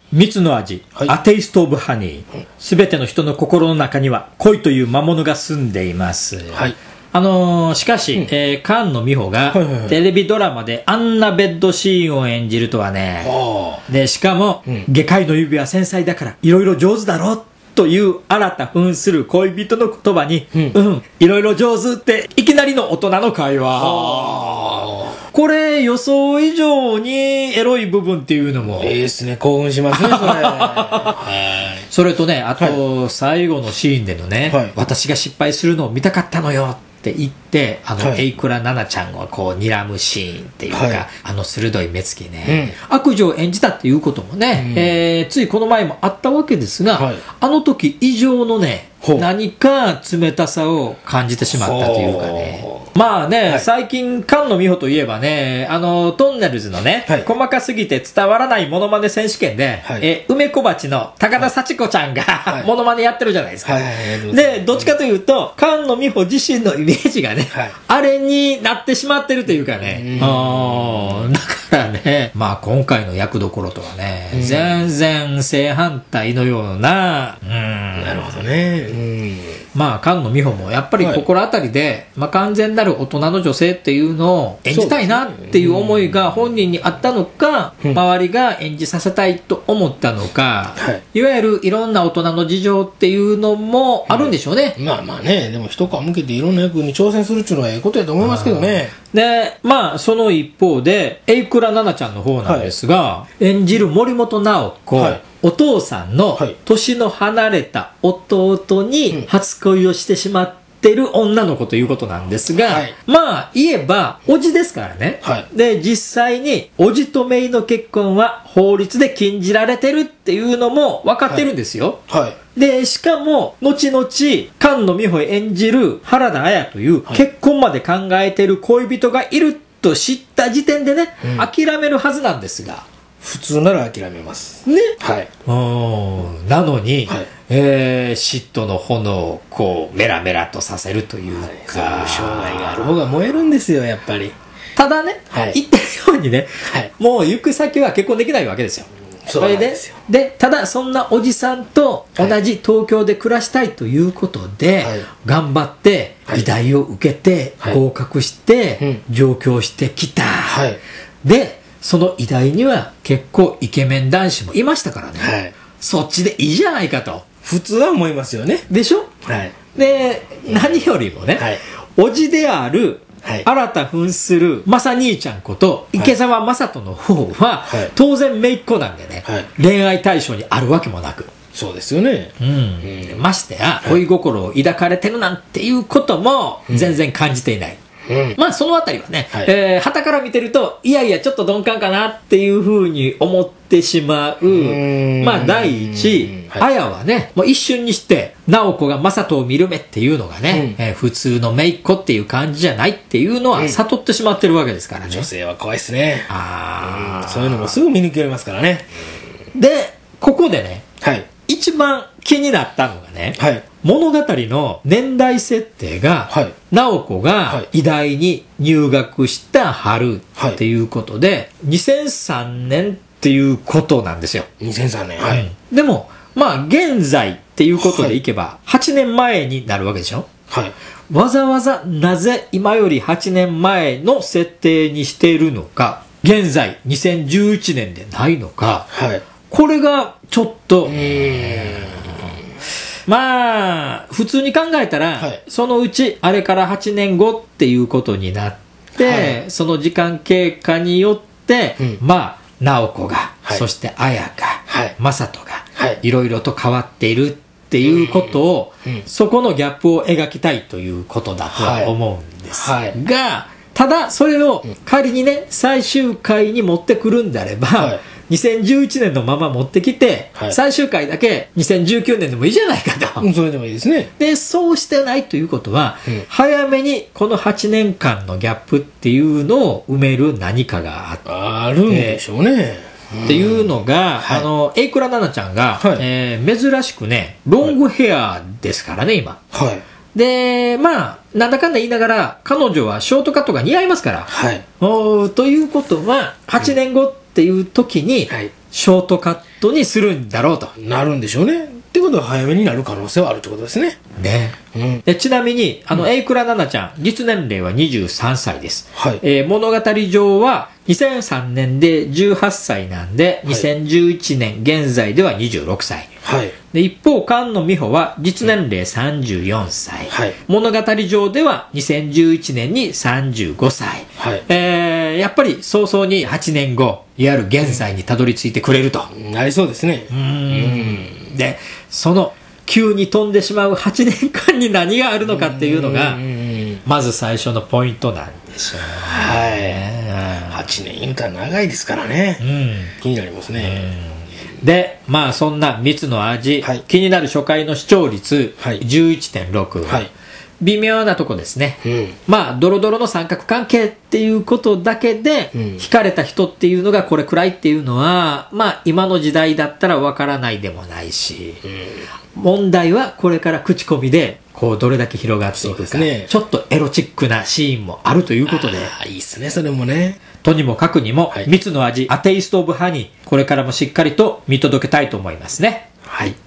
蜜の味、 はい A Taste of Honey。すべての人の心の中には恋という魔物が住んでいます。 はい。 しかし、菅野美穂がはいはいはいテレビドラマであんなベッドシーンを演じるとはね。 あで、しかも、外科医の指は繊細だから、いろいろ上手だろという新た扮する恋人の言葉に、いろいろ上手っていきなりの大人の会話。これ予想以上にエロい部分っていうのも。 いいですね。興奮しますね、それ。はい。 それとね、あと、最後のシーンでのね、 はい私が失敗するのを見たかったのよって言って、 はいエイクラナナちゃんをこう睨むシーンっていうか、 はい鋭い目つきね、悪女を演じたっていうこともね、ついこの前もあったわけですが、 はいあの時以上のね、 ほう何か冷たさを感じてしまったというかねほ。 まあね、 はい最近、菅野美穂といえばね、トンネルズのね、 はい細かすぎて伝わらないモノマネ選手権で、 はい梅小鉢の高田幸子ちゃんが、 いモノマネやってるじゃないですか。 はいはいはいで、どっちかというと、菅野美穂自身のイメージがね、 はいあれになってしまってるというかね。だからね、まあ今回の役どころとはね、全然正反対のような、 なるほどね。 まあ菅野美穂もやっぱり心当たりで、まあ完全なる大人の女性っていうのを演じたいなっていう思いが本人にあったのか、周りが演じさせたいと思ったのか、いわゆるいろんな大人の事情っていうのもあるんでしょうね。 まあまあね、でも一皮向けていろんな役に挑戦するっていうのはええことやと思いますけどね。 で、まあその一方で、エイクラナナちゃんの方なんですが、演じる森本直子、 はいお父さんのはい年の離れた弟に初恋をしてしまってる女の子ということなんですが、 はいまあ言えば、おじですからね。 はいで、実際に、おじと姪の結婚は法律で禁じられてるっていうのも分かってるんですよ。 はい。 で、しかも、後々、菅野美穂演じる原田綾という、結婚まで考えてる恋人がいると知った時点でね、諦めるはずなんですが。 普通なら諦めます。 ね。 はい。 なのに、 はい嫉妬の炎をこう、メラメラとさせるというそういうか。 障害がある方が燃えるんですよ、やっぱり。 ただね、 はい言ってるようにね、 はいもう行く先は結婚できないわけですよ。 そうなんですよ。 で、ただそんなおじさんと同じ東京で暮らしたいということで、 はい頑張ってはい医大を受けて、 はい合格して、上京してきた。 はい。 で、その医大には結構イケメン男子もいましたからね。 はい。 そっちでいいじゃないかと。 普通は思いますよね。 でしょはい。 で、何よりもね、 はいおじである、 はい新た扮するまさ兄ちゃんこと池澤正人の方は、 はい当然姪っ子なんでね、 はい恋愛対象にあるわけもなく、 そうですよね。 ましてや恋心を抱かれてるなんていうことも全然感じていない。まあそのあたりはね、 はい旗から見てると、いやいやちょっと鈍感かなっていうふうに思ってしまう。まあ第一、 はい綾はね、もう一瞬にして、直子が正人を見る目っていうのがね、普通の姪っ子っていう感じじゃないっていうのは悟ってしまってるわけですからね。 女性は怖いっすね。 あそういうのもすぐ見抜けれますからね。 ーで、ここでね、 はい。 一番気になったのがね、 はい。 物語の年代設定が、 はい直子が医大に入学した春っていうことで、2003年っていうことなんですよ。 2003年。はい。 でも、まあ現在っていうことでいけば、8年前になるわけでしょ。 はい。 わざわざなぜ今より8年前の設定にしているのか、現在2011年でないのか、 はい。 これがちょっと、まあ、普通に考えたら、 はいそのうちあれから8年後っていうことになって、 はその時間経過によって、まあ、直子が、 はいそして綾が、 はい正人が、 はいいろいろと変わっているっていうことを、そこのギャップを描きたいということだとは思うんですが、 はいただそれを仮にね、最終回に持ってくるんであれば、 はい 2011年のまま持ってきて、 はい最終回だけ2019年でもいいじゃないかと。 それでもいいですね。 で、そうしてないということは、早めにこの8年間のギャップっていうのを埋める何かがあって、 あるんでしょうね。 っていうのが、 はいエイクラナナちゃんが、 はい珍しくね、ロングヘアですからね、今。 はい。 で、まあ、なんだかんだ言いながら、彼女はショートカットが似合いますから。 はい。 ということは、8年後っていう時に、 はいショートカットにするんだろうと。 なるんでしょうね。ってことは早めになる可能性はあるってことですね。 ね。でちなみに、榮倉奈々ちゃん、実年齢は23歳です。 はい。 物語上は2003年で18歳なんで、2011年現在では26歳。 はい。 で一方、菅野美穂は実年齢34歳。 はい。 物語上では2011年に35歳。 はい。 やっぱり早々に8年後、いわゆる現在にたどり着いてくれると。 なりそうですね。 で、その急に飛んでしまう8年間に何があるのかっていうのが、まず最初のポイントなんでしょうね。 はい。8年言うたら長いですからね。気になりますね。 で、まあそんな蜜の味、気になる初回の視聴率、11.6、微妙なとこですね。まあドロドロの三角関係っていうことだけで、惹かれた人っていうのがこれくらいっていうのは、まあ今の時代だったらわからないでもないし、問題はこれから口コミでこうどれだけ広がっていくか、ちょっとエロチックなシーンもあるということで、 いいっすね、それもね。 とにもかくにも、蜜の味、アテイストオブハニー、これからもしっかりと見届けたいと思いますね。 はい。